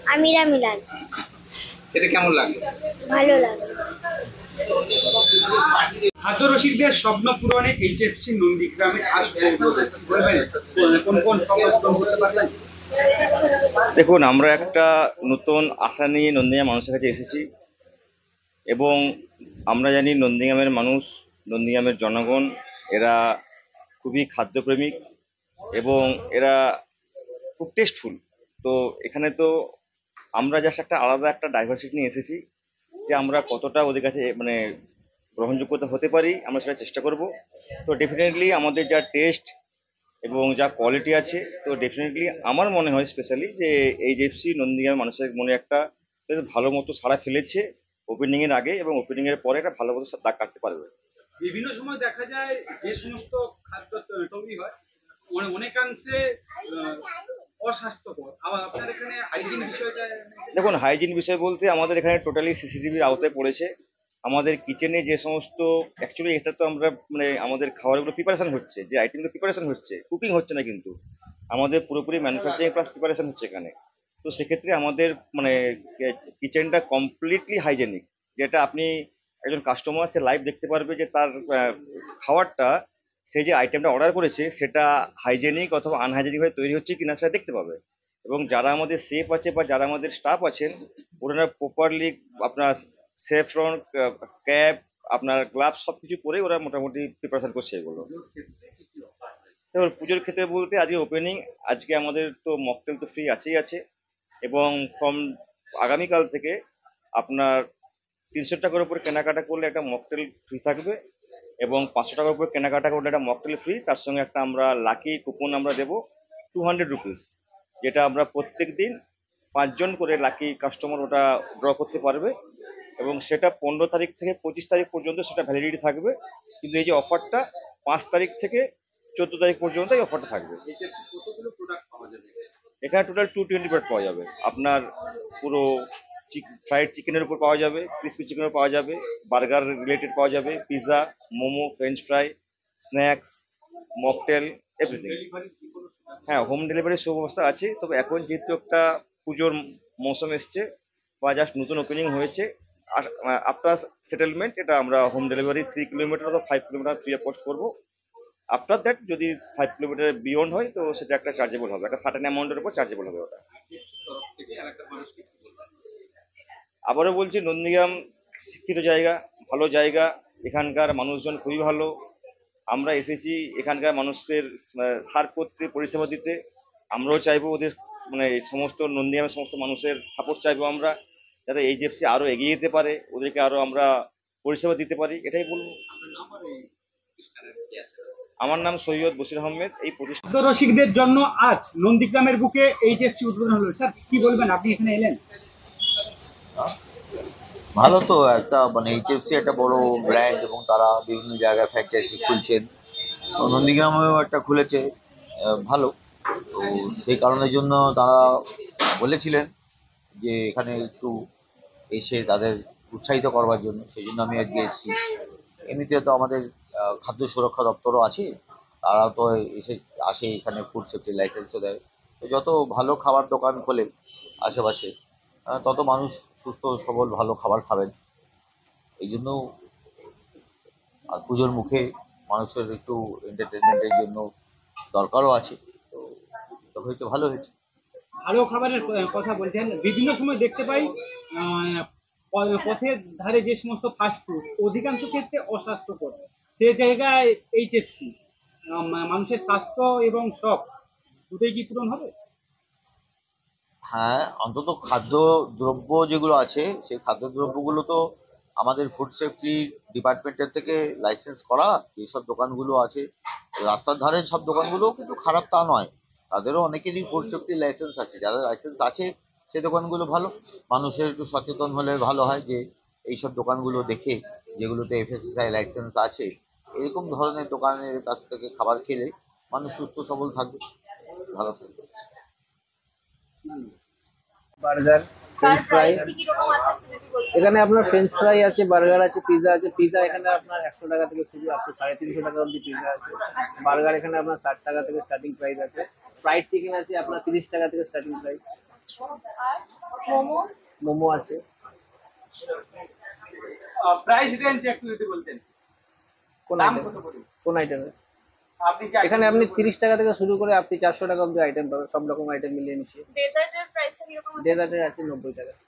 আমিরা Milan. খেতে কেমন লাগে? ভালো লাগে। খাদ্য রসিকদের স্বপ্ন পূরণে এইচএফসি নন্দীগ্রামে আসবে, বলবেন কোন কোন স্বপ্ন পূরণ করতে পারবেন? দেখুন, আমরা একটা নতুন আশা নিয়ে নন্দীগ্রাম মানুষের কাছে এসেছি এবং আমরা জানি নন্দীগ্রামের মানুষ, নন্দীগ্রামের জনগণ এরা খুবই খাদ্যপ্রেমিক এবং এরা খুব টেস্টফুল। তো এখানে তো আমরা জাস্ট একটা আলাদা একটা ডাইভার্সিটি নিয়ে এসেছি যে আমরা কতটা ওদের কাছে মানে গ্রহণযোগ্যতা হতে পারি, আমরা সেটা চেষ্টা করব। তো ডেফিনেটলি আমাদের যা টেস্ট এবং যা কোয়ালিটি আছে, তো ডেফিনেটলি আমার মনে হয় স্পেশালি যে এইচএফসি নন্দীগ্রামের মানুষের মনে একটা বেশ ভালো মতো সাড়া ফেলেছে ওপেনিং এর আগে, এবং ওপেনিং এর পরে একটা ভালো মতো দাগ কাটতে পারবে। বিভিন্ন সময় দেখা যায় যে সমস্ত খাদ্য তৈরি হয় অনেকাংশে অস্বাস্থ্যকর, আবার আপনার এখানে হাইজিন বিষয়টা। দেখুন, হাইজিন বিষয় বলতে আমাদের এখানে টোটালি সিসিটিভির আওতায় পড়েছে। আমাদের কিচেনে যে সমস্ত অ্যাকচুয়ালি এটা তো আমরা মানে আমাদের খাবারগুলো প্রিপারেশন হচ্ছে, যে আইটেমগুলো প্রিপারেশন হচ্ছে, কুকিং হচ্ছে না কিন্তু আমাদের পুরোপুরি ম্যানুফ্যাকচারিং প্লাস প্রিপারেশন হচ্ছে এখানে। তো সেক্ষেত্রে আমাদের মানে কিচেনটা কমপ্লিটলি হাইজেনিক, যেটা আপনি একজন কাস্টমার সে লাইভ দেখতে পারবে যে তার খাবারটা, সে যে আইটেমটা অর্ডার করেছে সেটা হাইজেনিক অথবা আনহাইজেনিক ভাবে তৈরি হচ্ছে কিনা সেটা দেখতে পাবে। এবং যারা আমাদের শেফ আছে বা যারা আমাদের স্টাফ আছেন, ওনারা প্রপারলি আপনার সেফরন ক্যাপ, আপনার গ্লাভস সবকিছু পরে ওরা মোটামুটি প্রিপারেশন করছে এগুলো। দেখুন, পুজোর ক্ষেত্রে বলতে আজকে ওপেনিং, আজকে আমাদের তো মকটেল তো ফ্রি আছেই আছে, এবং ফ্রম আগামীকাল থেকে আপনার 300 টাকার উপর কেনাকাটা করলে একটা মকটেল ফ্রি থাকবে, এবং 500 টাকার উপর কেনাকাটা করলে একটা মকটেল ফ্রি, তার সঙ্গে একটা আমরা লাকি কুপন আমরা দেবো 200 রুপিস, যেটা আমরা প্রত্যেক দিন 5 জন করে লাকি কাস্টমার ওটা ড্র করতে পারবে, এবং সেটা 15 তারিখ থেকে 25 তারিখ পর্যন্ত সেটা ভ্যালিডিটি থাকবে। কিন্তু এই যে অফারটা 5 তারিখ থেকে 14 তারিখ পর্যন্ত এই অফারটা থাকবে। কতগুলো প্রোডাক্ট পাওয়া যাবে? এখানে টোটাল 220 প্লেট পাওয়া যাবে। আপনার পুরো ফ্রাইড চিকেনের উপর পাওয়া যাবে, ক্রিসপি চিকেনের পাওয়া যাবে, বার্গার রিলেটেড পাওয়া যাবে, pizza, momo, french fry, snacks, mocktail, everything. হ্যাঁ, হোম ডেলিভারির সুব্যবস্থা আছে, তবে এখন যেহেতু একটা পুজোর মৌসুম এসছে বা জাস্ট নতুন ওপেনিং হয়েছে, আর আফটার সেটেলমেন্ট এটা আমরা হোম ডেলিভারি 3 কিলোমিটার অথবা 5 কিলোমিটার ফ্রি অফ কস্ট করবো। আফটার দ্যাট যদি 5 কিলোমিটার বিয়ন্ড হয় তো সেটা একটা চার্জেবল হবে, একটা সার্টেন অ্যামাউন্টের উপর চার্জেবল হবে ওটা। তরফ থেকে এলাকার মানুষকে কি বলবেন? আবারও বলছি, নন্দীগ্রাম শিক্ষিত জায়গা, ভালো জায়গা, এখানকার মানুষজন খুবই ভালো। আমরা এসেছি এখানকার মানুষের সার্ভ করতে, পরিষেবা দিতে। আমরাও চাইবো ওদের মানে এই সমস্ত নন্দীগ্রামের সমস্ত মানুষের সাপোর্ট চাইবো আমরা, যাতে এইচএফসি আরো এগিয়ে যেতে পারে, ওদেরকে আরো আমরা পরিষেবা দিতে পারি, এটাই বলবো। আপনার নাম আর এই প্রতিষ্ঠানের কি আছে? আমার নাম সৈয়দ বশির আহমেদ। এই প্রতিষ্ঠান খাদ্য রসিকদের জন্য আজ নন্দীগ্রামের বুকে এইচএফসি উদ্বোধন হলো। স্যার, কি বলবেন, আপনি এখানে এলেন? ভালো তো, একটা মানে এইচএফসি একটা বড় ব্র্যান্ড এবং তারা বিভিন্ন জায়গায় ফ্র্যাঞ্চাইজি খুলছেন। তো নন্দীগ্রামেও একটা খুলেছে, ভালো। তো সেই কারণের জন্য তারা বলেছিলেন যে এখানে একটু এসে তাদের উৎসাহিত করবার জন্য, সেই জন্য আমি আজকে এসেছি। এমনিতে তো আমাদের খাদ্য সুরক্ষা দপ্তরও আছে, তারা তো এসে আসে এখানে, ফুড সেফটি লাইসেন্সও দেয়। তো যত ভালো খাবার দোকান খোলে আশেপাশে, তত মানুষ সুস্থ সবল ভালো খাবার খাবেন। এই জন্য, আর পুজোর মুখে মানুষের একটু এন্টারটেনমেন্টের জন্য দরকারও আছে। তো এটা হয়তো ভালো হয়েছে। ভালো খাবারের কথা বলছেন, বিভিন্ন সময় দেখতে পাই পথের ধারে যে সমস্ত ফাস্ট ফুড অধিকাংশ ক্ষেত্রে অস্বাস্থ্যকর, সে জায়গায় এইচএফসি মানুষের স্বাস্থ্য এবং শখ দুটোই কি পূরণ হবে? হ্যাঁ, অন্তত খাদ্য দ্রব্য যেগুলো আছে সেই খাদ্য দ্রব্যগুলো তো আমাদের ফুড সেফটি ডিপার্টমেন্টের থেকে লাইসেন্স করা। যেসব দোকানগুলো আছে রাস্তার ধারে, সব দোকানগুলো কিন্তু খারাপ তা নয়, তাদেরও অনেকেরই ফুড সেফটি লাইসেন্স আছে। যাদের লাইসেন্স আছে সেই দোকানগুলো ভালো। মানুষের একটু সচেতন হলে ভালো হয় যে এইসব দোকানগুলো দেখে, যেগুলোতে এফএসএসআই লাইসেন্স আছে, এরকম ধরনের দোকানের কাছ থেকে খাবার খেলে মানুষ সুস্থ সবল থাকবে, ভালো থাকবে। Burger, french fry. এখানে আপনার ফ্রেঞ্চ ফ্রাই আছে, বার্গার আছে, পিৎজা আছে। পিৎজা এখানে আপনার 100 টাকা থেকে শুরু, আপ টু 350 টাকা অব্দি পিৎজা আছে। বার্গার এখানে আপনার 60 টাকা থেকে স্টার্টিং প্রাইস আছে। ফ্রাইড চিকেন আছে আপনার 30 টাকা থেকে স্টার্টিং প্রাইস। মোমো মোমো আছে। প্রাইস রেঞ্জ একটু যদি বলতেন, কোন দাম আইটেম? কত করে? কোন আইটেমে? আপনি কি এখানে আপনি 30 টাকা থেকে শুরু করে আপনি 400 টাকা অব্দি আইটেম পাবেন, সব রকম আইটেম মিলিয়ে মিশিয়ে। ডেজার্টের প্রাইসটা কিরকম আছে? ডেজার্টের আছে 90 টাকা।